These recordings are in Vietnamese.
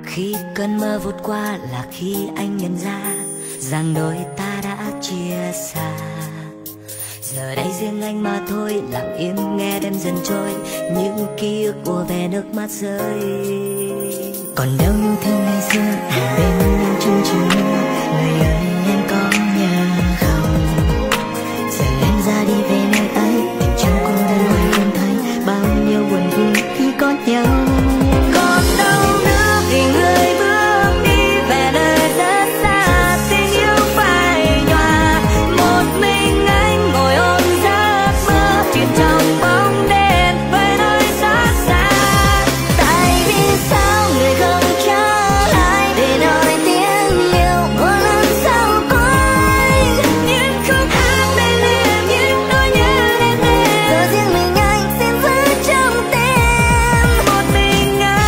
Khi cơn mơ vụt qua là khi anh nhận ra rằng đôi ta đã chia xa. Giờ đây riêng anh mà thôi, lặng im nghe đêm dần trôi, những ký ức ùa về nước mắt rơi. Còn đâu yêu thương ngày xưa bên nhau chung chiều, người ơi em có nhớ không? Giờ em ra đi về nơi ấy, tình trong cô đơn hoài không thấy bao nhiêu buồn vui khi có nhau. Còn đâu nữa thì người bước đi về nơi rất xa, tình yêu phai nhòa, một mình anh ngồi ôm giấc mơ chìm trong bóng đêm với nơi rất xa. Tại vì sao người không trở lại để nói tiếng yêu một lần sau cuối? Những khúc hát bên lìa những nỗi nhớ đêm đêm, giờ riêng mình anh xin giữ trong tim một mình anh.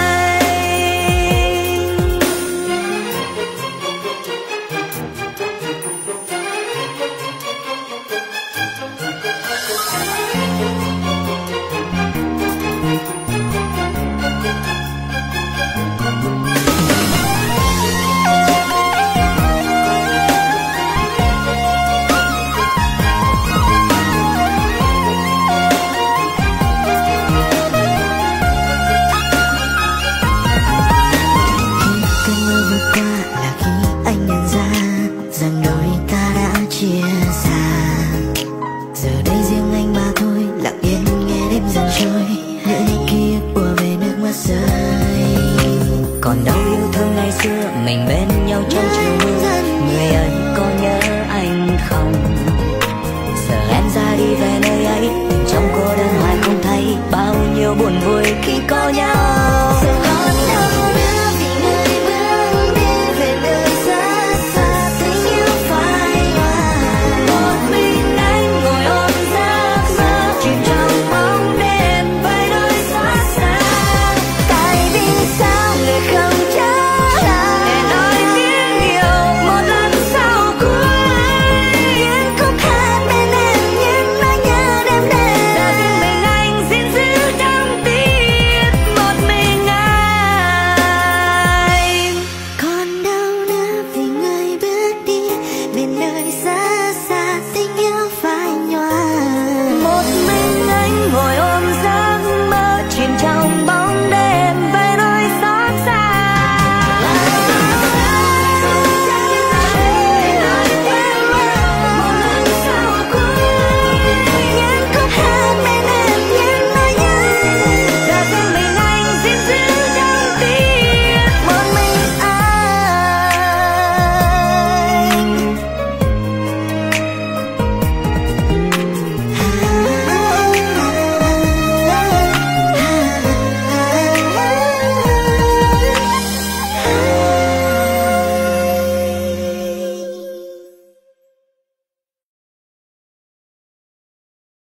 Cơn mơ vừa qua là khi anh nhận ra rằng đôi ta đã chia xa. Giờ đây riêng anh mà thôi, lặng yên nghe đêm dần trôi, những ký ức ùa về nước mắt rơi. Còn đâu yêu thương ngày xưa mình bên nhau trong chiều mưa, người ơi có nhớ anh không? Giờ em ra đi về nơi ấy, trong cô đơn hoài không thấy bao nhiêu buồn vui khi có nhau.